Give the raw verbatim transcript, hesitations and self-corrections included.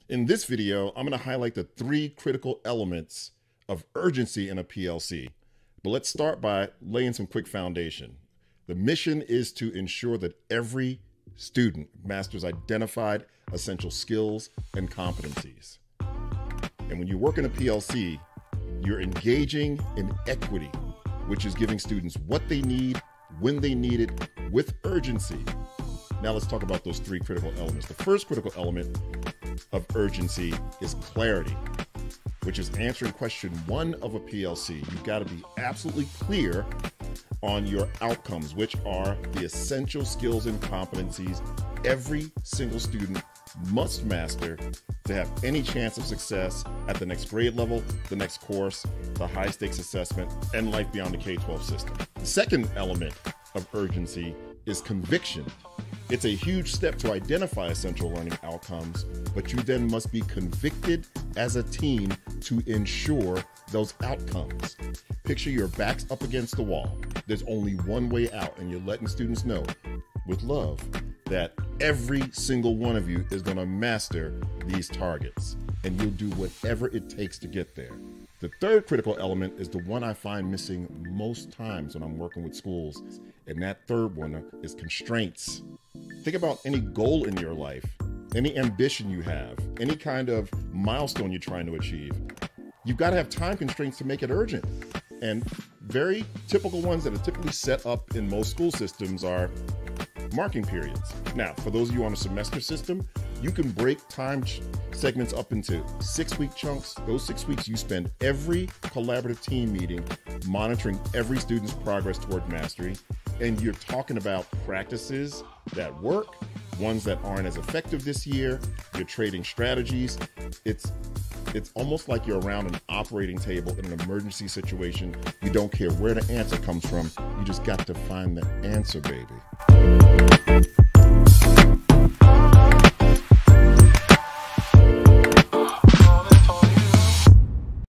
In this video, I'm going to highlight the three critical elements of urgency in a P L C. But let's start by laying some quick foundation. The mission is to ensure that every student masters identified essential skills and competencies. And when you work in a P L C, you're engaging in equity, which is giving students what they need, when they need it, with urgency. Now let's talk about those three critical elements. The first critical element of urgency is clarity, which is answering question one of a P L C. You've got to be absolutely clear on your outcomes, which are the essential skills and competencies every single student must master to have any chance of success at the next grade level, the next course, the high stakes assessment, and life beyond the K twelve system. The second element of urgency is conviction. It's a huge step to identify essential learning outcomes, but you then must be convicted as a team to ensure those outcomes. Picture your backs up against the wall. There's only one way out, and you're letting students know with love that every single one of you is going to master these targets, and you'll do whatever it takes to get there. The third critical element is the one I find missing most times when I'm working with schools, and that third one is constraints. Think about any goal in your life, any ambition you have, any kind of milestone you're trying to achieve. You've got to have time constraints to make it urgent. And very typical ones that are typically set up in most school systems are marking periods. Now, for those of you on a semester system, you can break time segments up into six-week chunks. Those six weeks you spend every collaborative team meeting monitoring every student's progress toward mastery. And you're talking about practices that work, ones that aren't as effective this year. You're trading strategies. It's It's almost like you're around an operating table in an emergency situation. You don't care where the answer comes from. You just got to find the answer, baby.